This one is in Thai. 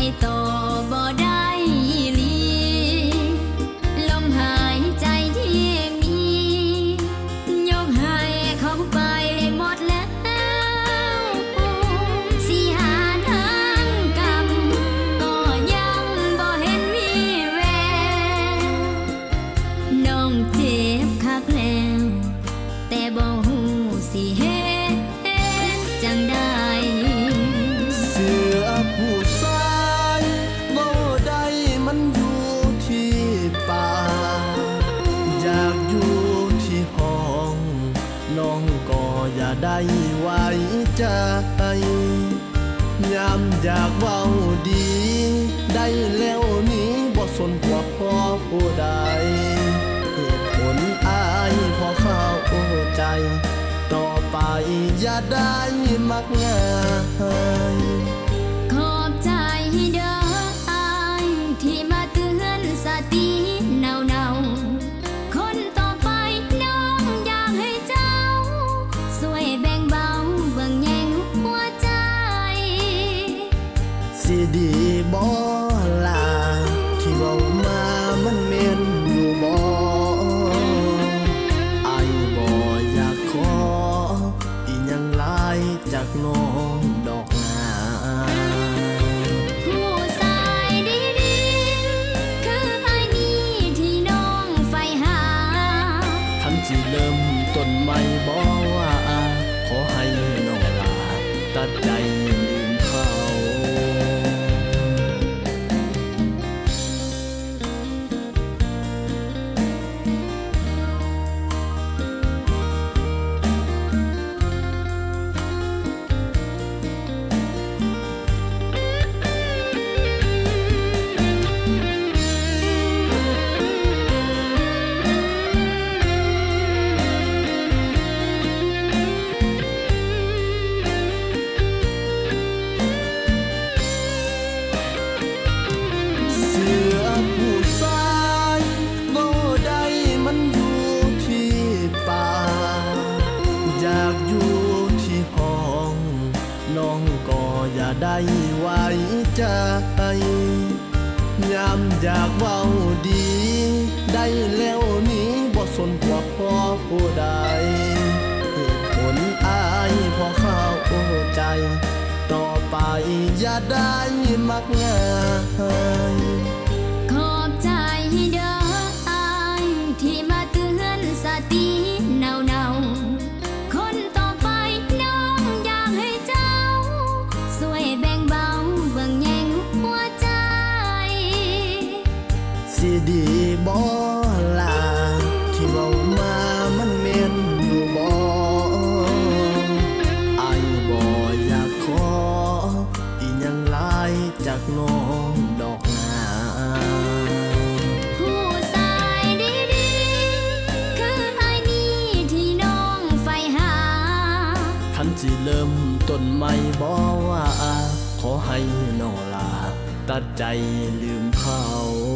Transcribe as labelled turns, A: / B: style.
A: ต่อบ่ได้ลีลมหายใจที่มียกให้เขาไปหมดแล้วสิหาทางกรรมก็ยังบ่เห็นวี่แววน้องเจ็บคักแล้วแต่บ่ฮู้สิเฮ็ดจังใด
B: เสือผู้ชายบ่ได้มันอยู่ที่ป่าอยากอยู่ที่ห้องน้องก็อย่าได้ไว้ใจยามอยากเว้าดีได้แล้วนี้บ่สนว่าพ่อผู้ใดเหตุผลอายพอเข้าใจต่อไปอย่าได้มักง่าย
A: ขอบใจเด้ออายที่มาเตือนสติเนาคนต่อไปน้องอยากให้เจ้าช่วยแบ่งเบาเบิ่งแยงหัวใจ
B: สิดีบ่ล่ะที่เว้ามามันแม่นอยู่บ่อายบ่อยากขออีหยังหลายจากน้องดอกนา
A: ผู้ชายดีๆคืออายนี่ที่น้องใฝ่หา
B: ทันสิเริ่มต้นใหม่บ่ว่าขอให้น้องลาตัดใจลืมเขาน้องก็อย่าได้ไว้ใจยามอยากเว้าดีได้แล้วนี้บ่สนว่าพ่อผู้ใดเหตุผลอายพอเข้าใจต่อไปอย่าได้มักง่าย
A: ขอบใจเด้ออายที่มาเตือนสติเนาคนต่อไปน้องอยากให้เจ้าช่วยแบ่งเบาเบิ่งแยงหัวใจ
B: สิดีบ่ล่ะที่เว้ามามันแม่นอยู่บ่อายบ่อยากขออีหยังหลายจากน้องดอกนา
A: ผู้ชายดีๆคืออายนี่ที่น้องใฝ่หา
B: ทันสิเริ่มต้นใหม่บ่ว่าขอให้น้องลาตัดใจลืมเขา